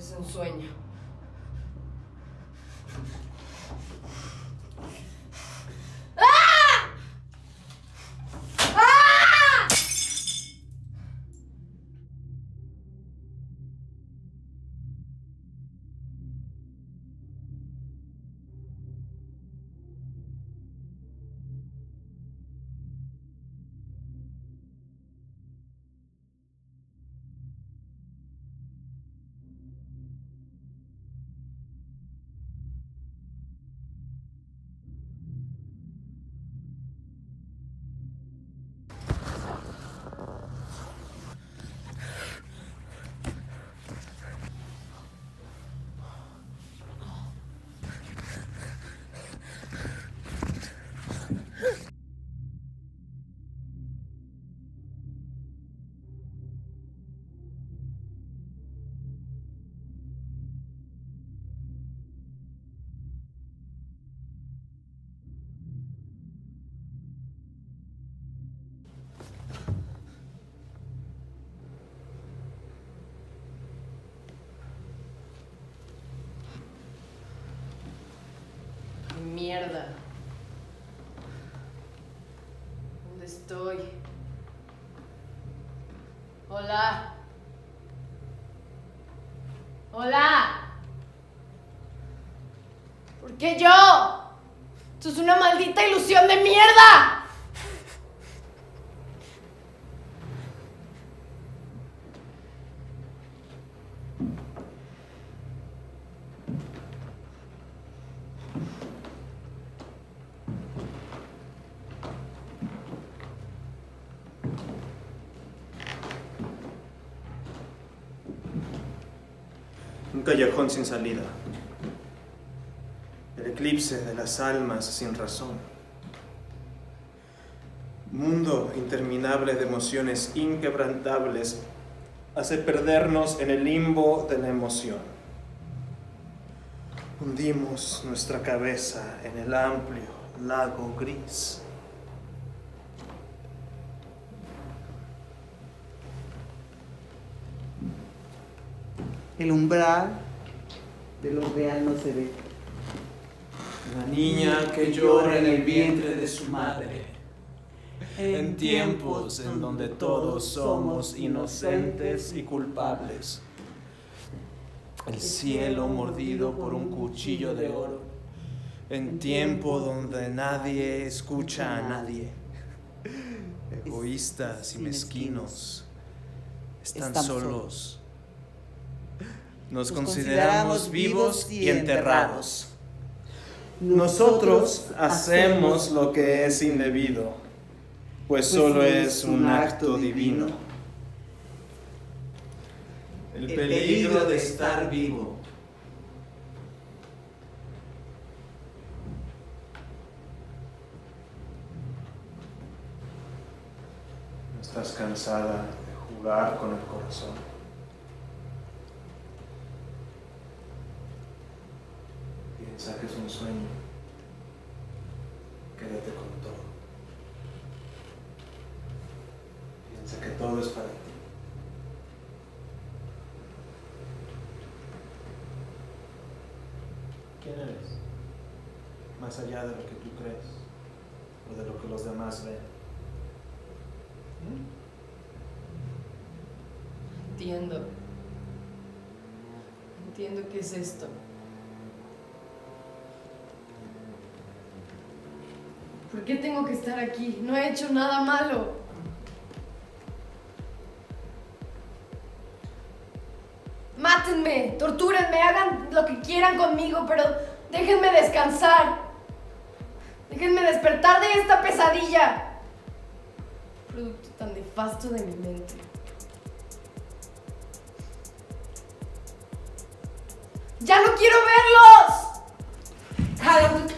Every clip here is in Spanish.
Es un sueño. Mierda. ¿Dónde estoy? Hola. Hola. ¿Por qué yo? Esto es una maldita ilusión de mierda. Un callejón sin salida. El eclipse de las almas sin razón. Mundo interminable de emociones inquebrantables hace perdernos en el limbo de la emoción. Hundimos nuestra cabeza en el amplio lago gris. El umbral de lo real no se ve. La niña que llora en el vientre de su madre. En tiempos en donde todos somos inocentes y culpables. El cielo mordido por un cuchillo de oro. En tiempo donde nadie escucha a nadie. Egoístas y mezquinos están solos. Nos consideramos vivos y enterrados. Nosotros hacemos lo que es indebido, pues solo es un acto divino. El peligro de estar vivo. ¿No estás cansada de jugar con el corazón? Piensa que es un sueño. Quédate con todo. Piensa que todo es para ti. ¿Quién eres? Más allá de lo que tú crees o de lo que los demás ven. Entiendo. Entiendo qué es esto. ¿Por qué tengo que estar aquí? No he hecho nada malo. Mátenme, tortúrenme, hagan lo que quieran conmigo, pero déjenme descansar. Déjenme despertar de esta pesadilla. Producto tan nefasto de mi mente. ¡Ya no quiero verlos! ¡Cállate!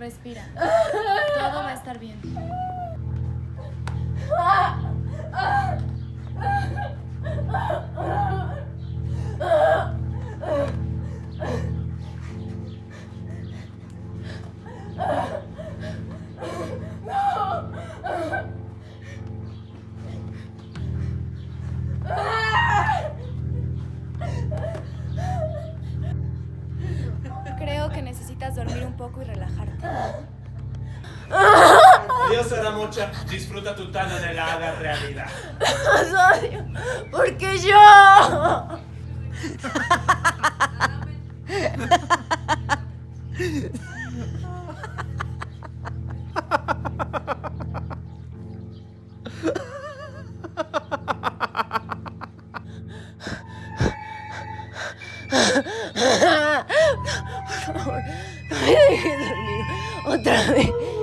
Respira. Todo va a estar bien. Creo que necesitas dormir un poco y relajarte. Adiós, Aramocha. Disfruta tu tan anhelada realidad. Osorio, ¿por qué yo? Por favor, no me dejes dormir otra vez.